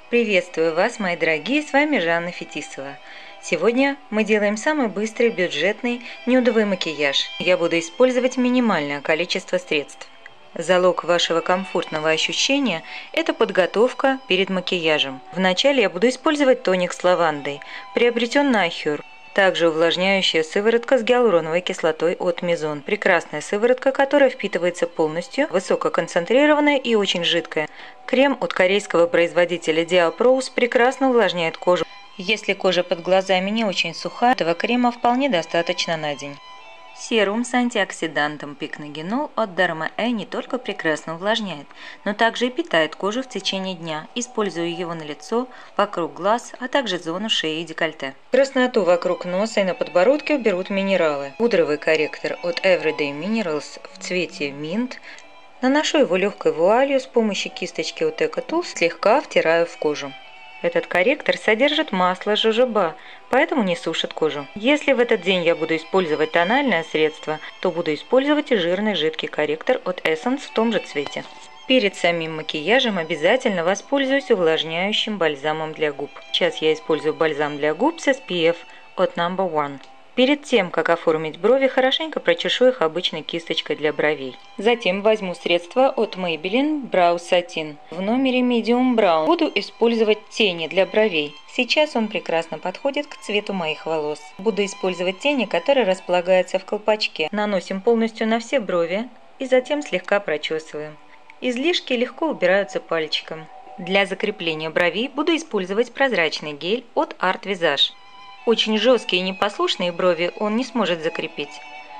Приветствую вас, мои дорогие, с вами Жанна Фетисова. Сегодня мы делаем самый быстрый, бюджетный, нюдовый макияж. Я буду использовать минимальное количество средств. Залог вашего комфортного ощущения – это подготовка перед макияжем. Вначале я буду использовать тоник с лавандой, приобретен на iHerb. Также увлажняющая сыворотка с гиалуроновой кислотой от Mizon. Прекрасная сыворотка, которая впитывается полностью, высококонцентрированная и очень жидкая. Крем от корейского производителя Diaprose прекрасно увлажняет кожу. Если кожа под глазами не очень сухая, этого крема вполне достаточно на день. Серум с антиоксидантом пикногенол от Derma-E не только прекрасно увлажняет, но также и питает кожу в течение дня. Использую его на лицо, вокруг глаз, а также зону шеи и декольте. Красноту вокруг носа и на подбородке уберут минералы. Пудровый корректор от Everyday Minerals в цвете Mint. Наношу его легкой вуалью с помощью кисточки от EcoTools, слегка втираю в кожу. Этот корректор содержит масло жожоба, поэтому не сушит кожу. Если в этот день я буду использовать тональное средство, то буду использовать и жирный жидкий корректор от Essence в том же цвете. Перед самим макияжем обязательно воспользуюсь увлажняющим бальзамом для губ. Сейчас я использую бальзам для губ с SPF от No. 1. Перед тем, как оформить брови, хорошенько прочешу их обычной кисточкой для бровей. Затем возьму средство от Maybelline Brow Satin в номере Medium Brown. Буду использовать тени для бровей. Сейчас он прекрасно подходит к цвету моих волос. Буду использовать тени, которые располагаются в колпачке. Наносим полностью на все брови и затем слегка прочесываем. Излишки легко убираются пальчиком. Для закрепления бровей буду использовать прозрачный гель от Art Visage. Очень жесткие и непослушные брови он не сможет закрепить.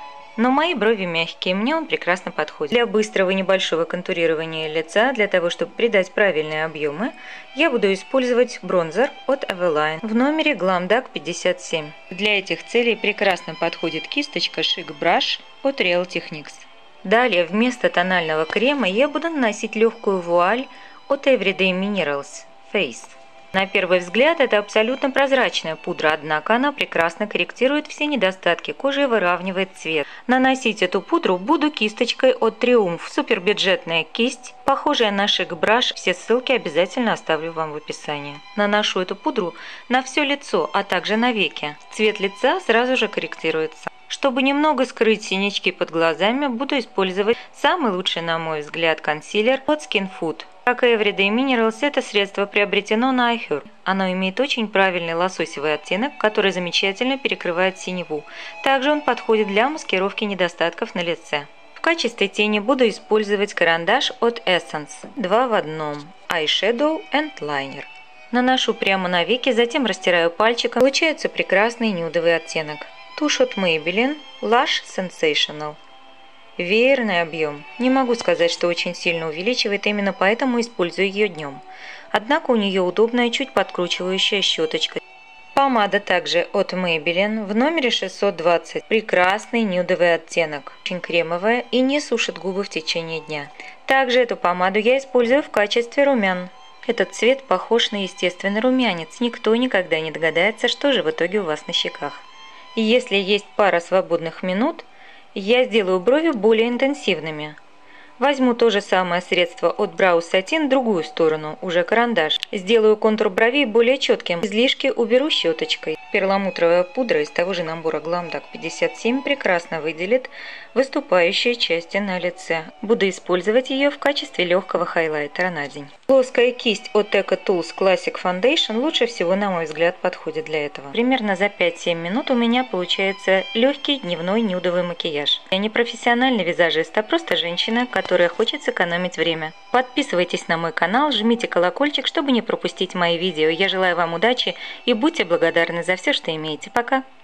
Но мои брови мягкие, мне он прекрасно подходит. Для быстрого и небольшого контурирования лица, для того, чтобы придать правильные объемы, я буду использовать бронзер от Eveline в номере Glam Dark 57. Для этих целей прекрасно подходит кисточка Chic Brush от Real Techniques. Далее вместо тонального крема я буду наносить легкую вуаль от Everyday Minerals Face. На первый взгляд это абсолютно прозрачная пудра, однако она прекрасно корректирует все недостатки кожи и выравнивает цвет. Наносить эту пудру буду кисточкой от Triumph. Супербюджетная кисть, похожая на Chic Brush, все ссылки обязательно оставлю вам в описании. Наношу эту пудру на все лицо, а также на веки. Цвет лица сразу же корректируется. Чтобы немного скрыть синячки под глазами, буду использовать самый лучший, на мой взгляд, консилер от Skin Food. Как и Everyday Minerals, это средство приобретено на iHerb. Оно имеет очень правильный лососевый оттенок, который замечательно перекрывает синеву. Также он подходит для маскировки недостатков на лице. В качестве тени буду использовать карандаш от Essence 2 в 1 Eyeshadow and Liner. Наношу прямо на веки, затем растираю пальчиком. Получается прекрасный нюдовый оттенок. Тушь от Maybelline Lush Sensational. Веерный объем. Не могу сказать, что очень сильно увеличивает, именно поэтому использую ее днем. Однако у нее удобная, чуть подкручивающая щеточка. Помада также от Maybelline в номере 620. Прекрасный нюдовый оттенок. Очень кремовая и не сушит губы в течение дня. Также эту помаду я использую в качестве румян. Этот цвет похож на естественный румянец. Никто никогда не догадается, что же в итоге у вас на щеках. И если есть пара свободных минут, я сделаю брови более интенсивными. Возьму то же самое средство от Brow Satin, другую сторону, уже карандаш. Сделаю контур бровей более четким. Излишки уберу щеточкой. Перламутровая пудра из того же набора Glam Dark 57 прекрасно выделит выступающие части на лице. Буду использовать ее в качестве легкого хайлайтера на день. Плоская кисть от EcoTools Classic Foundation лучше всего, на мой взгляд, подходит для этого. Примерно за 5-7 минут у меня получается легкий дневной нюдовый макияж. Я не профессиональный визажист, а просто женщина, которая хочет сэкономить время. Подписывайтесь на мой канал, жмите колокольчик, чтобы не пропустить мои видео. Я желаю вам удачи и будьте благодарны за все, что имеете. Пока!